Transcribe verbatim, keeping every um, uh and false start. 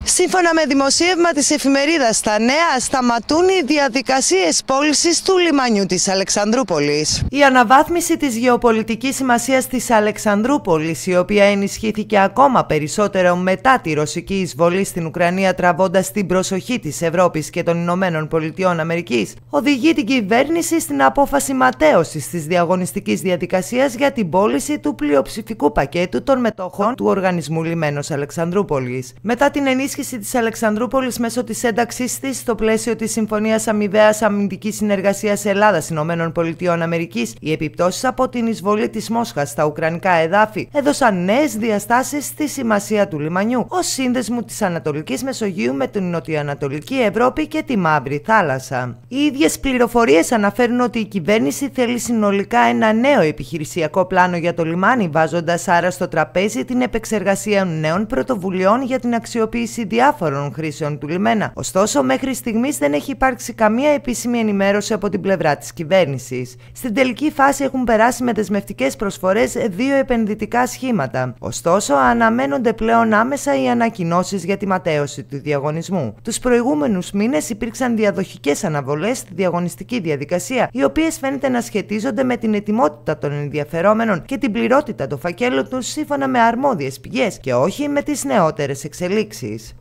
Σύμφωνα με δημοσίευμα της εφημερίδας Τα Νέα, σταματούν οι διαδικασίες πώλησης του λιμανιού της Αλεξανδρούπολης. Η αναβάθμιση της γεωπολιτικής σημασίας της Αλεξανδρούπολης, η οποία ενισχύθηκε ακόμα περισσότερο μετά τη ρωσική εισβολή στην Ουκρανία, τραβώντας την προσοχή της Ευρώπης και των Ηνωμένων Πολιτειών Αμερικής, οδηγεί την κυβέρνηση στην απόφαση ματέωσης της διαγωνιστικής διαδικασίας για την πώληση του πλειοψηφικού πακέτου των μετόχων του Οργανισμού Λιμένος Αλεξανδρούπολης. Μετά την ενίσχυση της Αλεξανδρούπολης μέσω της ένταξής της στο πλαίσιο της Συμφωνίας Αμοιβαίας Αμυντικής Συνεργασίας Ελλάδα-Ηνωμένων Πολιτειών Αμερικής, οι επιπτώσεις από την εισβολή της Μόσχας στα ουκρανικά εδάφη έδωσαν νέες διαστάσεις στη σημασία του λιμανιού ως σύνδεσμου της Ανατολικής Μεσογείου με την Νοτιοανατολική Ευρώπη και τη Μαύρη Θάλασσα. Οι ίδιες πληροφορίες αναφέρουν ότι η κυβέρνηση θέλει συνολικά ένα νέο επιχειρησιακό πλάνο για το λιμάνι, βάζοντας άρα στο τραπέζι την επεξεργασία νέων πρωτοβουλειών για την αξιοποίηση διάφορων χρήσεων του λιμένα. Ωστόσο, μέχρι στιγμής δεν έχει υπάρξει καμία επίσημη ενημέρωση από την πλευρά της κυβέρνησης. Στην τελική φάση έχουν περάσει με δεσμευτικές προσφορές δύο επενδυτικά σχήματα. Ωστόσο, αναμένονται πλέον άμεσα οι ανακοινώσεις για τη ματέωση του διαγωνισμού. Τους προηγούμενους μήνες υπήρξαν διαδοχικές αναβολές στη διαγωνιστική διαδικασία, οι οποίες φαίνεται να σχετίζονται με την ετοιμότητα των ενδιαφερόμενων και την πληρότητα του φακέλου τους σύμφωνα με αρμόδιες πηγές και όχι με τις νεότερες εξελίξεις.